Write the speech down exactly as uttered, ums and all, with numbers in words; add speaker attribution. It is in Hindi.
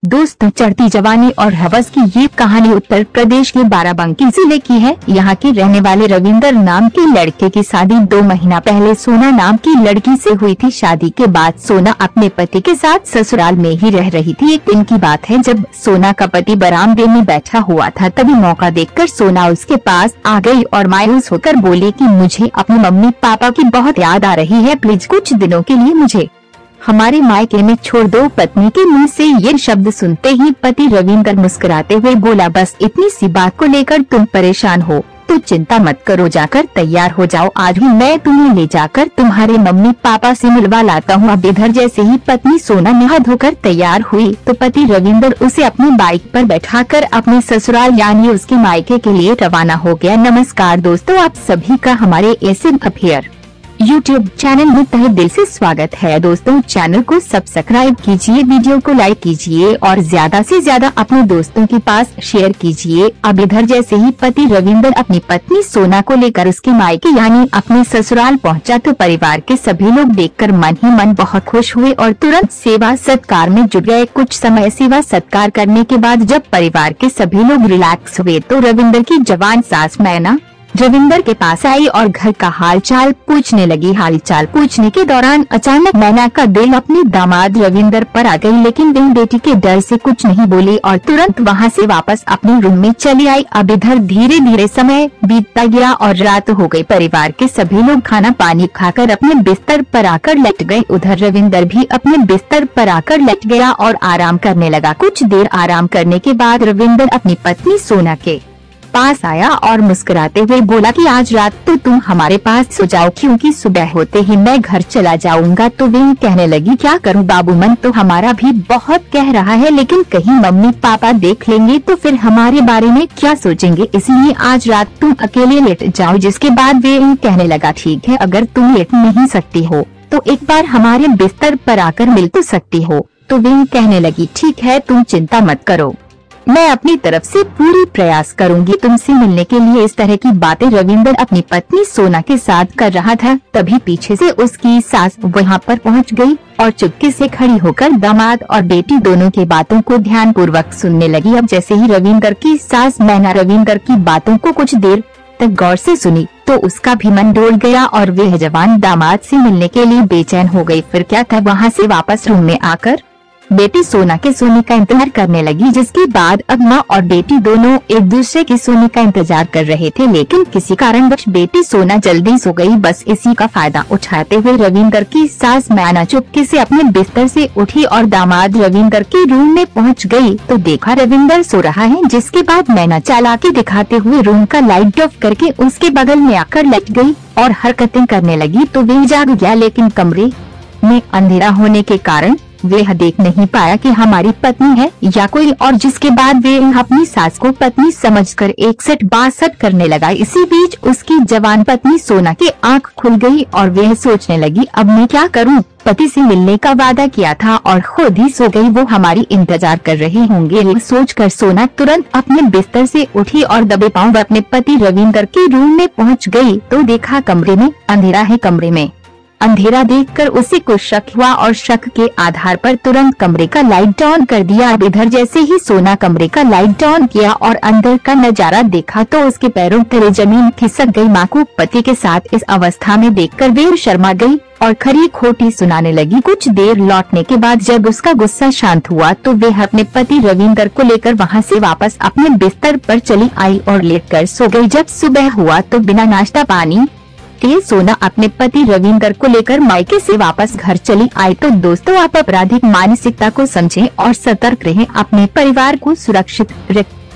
Speaker 1: दोस्तों, चढ़ती जवानी और हवस की ये कहानी उत्तर प्रदेश के बाराबंकी जिले की है। यहाँ के रहने वाले रविंदर नाम के लड़के की शादी दो महीना पहले सोना नाम की लड़की से हुई थी। शादी के बाद सोना अपने पति के साथ ससुराल में ही रह रही थी। एक दिन की बात है, जब सोना का पति बरामदे में बैठा हुआ था, तभी मौका देखकर सोना उसके पास आ गई और मायूस होकर बोली कि मुझे अपनी मम्मी पापा की बहुत याद आ रही है, प्लीज कुछ दिनों के लिए मुझे हमारे मायके में छोड़ दो। पत्नी के मुंह से ये शब्द सुनते ही पति रविंदर मुस्कुराते हुए बोला, बस इतनी सी बात को लेकर तुम परेशान हो तो चिंता मत करो, जाकर तैयार हो जाओ, आज ही मैं तुम्हें ले जाकर तुम्हारे मम्मी पापा से मिलवा लाता हूँ। अब इधर जैसे ही पत्नी सोना नहा धोकर तैयार हुई तो पति रविंदर उसे अपनी बाइक पर बैठाकर अपने ससुराल यानी उसके मायके के लिए रवाना हो गया। नमस्कार दोस्तों, आप सभी का हमारे एसएम अफेयर यूट्यूब चैनल में तहे दिल से स्वागत है। दोस्तों, चैनल को सब्सक्राइब कीजिए, वीडियो को लाइक कीजिए और ज्यादा से ज्यादा अपने दोस्तों के पास शेयर कीजिए। अब इधर जैसे ही पति रविंदर अपनी पत्नी सोना को लेकर उसके मायके यानी अपने ससुराल पहुंचा तो परिवार के सभी लोग देखकर मन ही मन बहुत खुश हुए और तुरंत सेवा सत्कार में जुट गए। कुछ समय सेवा सत्कार करने के बाद जब परिवार के सभी लोग रिलैक्स हुए तो रविंदर की जवान सास मैना रविंदर के पास आई और घर का हालचाल पूछने लगी। हालचाल पूछने के दौरान अचानक मैना का दिल अपने दामाद रविंदर पर आ गई, लेकिन वह बेटी के डर से कुछ नहीं बोली और तुरंत वहां से वापस अपने रूम में चली आई। अब इधर धीरे धीरे समय बीतता गया और रात हो गई। परिवार के सभी लोग खाना पानी खाकर अपने बिस्तर पर आकर लेट गए। उधर रविंदर भी अपने बिस्तर पर आकर लेट गया और आराम करने लगा। कुछ देर आराम करने के बाद रविंदर अपनी पत्नी सोना के पास आया और मुस्कुराते हुए बोला कि आज रात तो तुम हमारे पास सो जाओ, क्योंकि सुबह होते ही मैं घर चला जाऊंगा। तो वे कहने लगी, क्या करूं बाबू, मन तो हमारा भी बहुत कह रहा है, लेकिन कहीं मम्मी पापा देख लेंगे तो फिर हमारे बारे में क्या सोचेंगे, इसलिए आज रात तुम अकेले लेट जाओ। जिसके बाद वे कहने लगा, ठीक है, अगर तुम लेट नहीं सकती हो तो एक बार हमारे बिस्तर पर आकर मिल तो सकती हो। तो वे कहने लगी, ठीक है, तुम चिंता मत करो, मैं अपनी तरफ से पूरी प्रयास करूंगी तुमसे मिलने के लिए। इस तरह की बातें रविंदर अपनी पत्नी सोना के साथ कर रहा था, तभी पीछे से उसकी सास वहां पर पहुंच गई और चुपके से खड़ी होकर दामाद और बेटी दोनों की बातों को ध्यान पूर्वक सुनने लगी। अब जैसे ही रविंदर की सास मैना रविंदर की बातों को कुछ देर तक गौर से सुनी तो उसका भी मन डोल गया और वह जवान दामाद से मिलने के लिए बेचैन हो गई। फिर क्या था, वहाँ से वापस रूम में आकर बेटी सोना के सोने का इंतजार करने लगी। जिसके बाद अब माँ और बेटी दोनों एक दूसरे के सोने का इंतजार कर रहे थे, लेकिन किसी कारणवश बेटी सोना जल्दी सो गई। बस इसी का फायदा उठाते हुए रविंदर की सास मैना चुपके से अपने बिस्तर से उठी और दामाद रविंदर के रूम में पहुंच गई तो देखा रविंदर सो रहा है। जिसके बाद मैना चालाकी दिखाते हुए रूम का लाइट ऑफ करके उसके बगल में आकर लेट गई और हरकतें करने लगी। तो वे जाग गया, लेकिन कमरे में अंधेरा होने के कारण वह देख नहीं पाया कि हमारी पत्नी है या कोई और। जिसके बाद वे अपनी सास को पत्नी समझकर इकसठ बासठ करने लगा। इसी बीच उसकी जवान पत्नी सोना की आंख खुल गई और वह सोचने लगी, अब मैं क्या करूं, पति से मिलने का वादा किया था और खुद ही सो गई, वो हमारी इंतजार कर रहे होंगे। ये सोचकर सोना तुरंत अपने बिस्तर से उठी और दबे पांव अपने पति रविंदर के रूम में पहुँच गयी तो देखा कमरे में अंधेरा है। कमरे में अंधेरा देखकर उसे कुछ शक हुआ और शक के आधार पर तुरंत कमरे का लाइट ऑन कर दिया। अब इधर जैसे ही सोना कमरे का लाइट ऑन किया और अंदर का नजारा देखा तो उसके पैरों तले जमीन खिसक गई। माँ को पति के साथ इस अवस्था में देखकर वे शर्मा गई और खरी खोटी सुनाने लगी। कुछ देर लौटने के बाद जब उसका गुस्सा शांत हुआ तो वे अपने पति रविंदर को लेकर वहां से वापस अपने बिस्तर पर चली आई और लेटकर सो गई। जब सुबह हुआ तो बिना नाश्ता पानी के सोना अपने पति रविंदर को लेकर मायके से वापस घर चली आई। तो दोस्तों, आप आपराधिक मानसिकता को समझें और सतर्क रहें, अपने परिवार को सुरक्षित रखें।